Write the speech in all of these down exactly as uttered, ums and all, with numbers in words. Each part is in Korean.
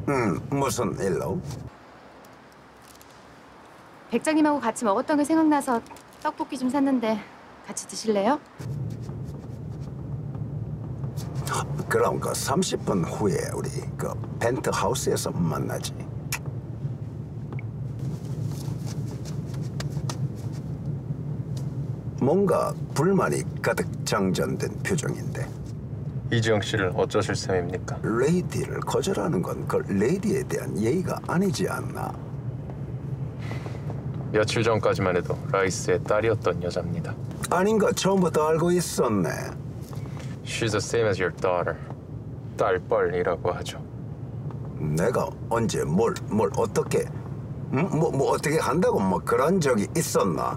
음, 무슨 일로? 백장님하고 같이 먹었던 게 생각나서 떡볶이 좀 샀는데 같이 드실래요? 그럼 그 삼십 분 후에 우리 그 펜트하우스에서 만나지. 뭔가 불만이 가득 장전된 표정인데. 이지영 씨를 어쩌실 셈입니까? 레이디를 거절하는 건 그 레이디에 대한 예의가 아니지 않나? 며칠 전까지만 해도 라이스의 딸이었던 여자입니다. 아닌가 처음부터 알고 있었네. She's the same as your daughter. 딸뻘이라고 하죠. 내가 언제 뭘, 뭘 어떻게, 음? 뭐, 뭐 어떻게 한다고 뭐 그런 적이 있었나?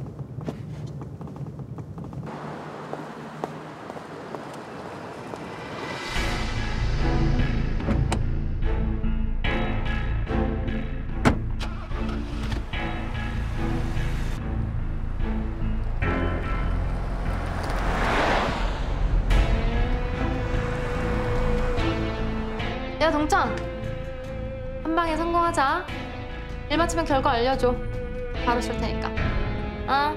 야 동천, 한 방에 성공하자. 일 마치면 결과 알려줘. 바로 쏠 테니까. 어?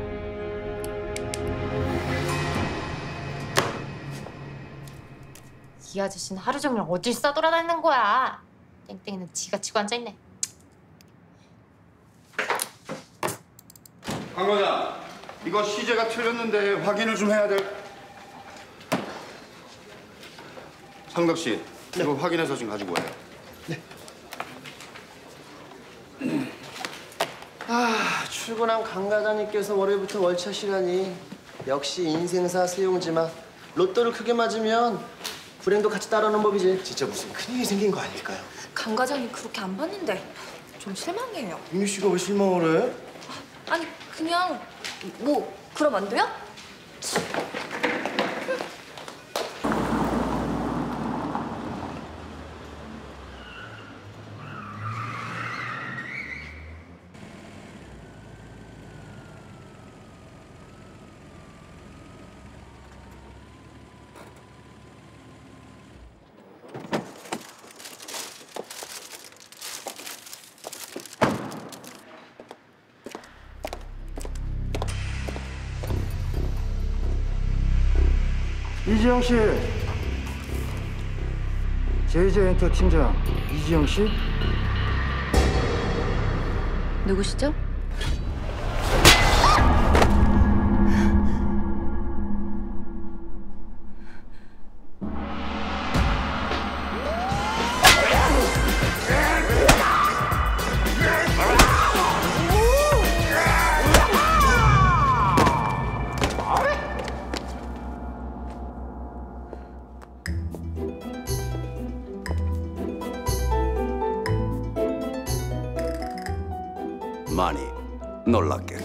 이 아저씨는 하루 종일 어딜 싸돌아다니는 거야. 땡땡이는 지가 치고 앉아있네. 강 과장, 이거 시제가 틀렸는데 확인을 좀 해야 될. 상덕 씨, 네. 이거 확인해서 좀 가지고 와요. 네. 아, 출근한 강 과장님께서 월요일부터 월차시라니 역시 인생사 세용지마. 로또를 크게 맞으면 불행도 같이 따라오는 법이지. 진짜 무슨 큰일이 생긴 거 아닐까요? 강 과장님 그렇게 안 봤는데 좀 실망해요. 윤유 씨가 왜 실망을 해? 아니 그냥 뭐 그럼 안 돼요? 이지영 씨, 제이제이엔터 팀장 이지영 씨? 누구시죠? 많이 놀랐겠군.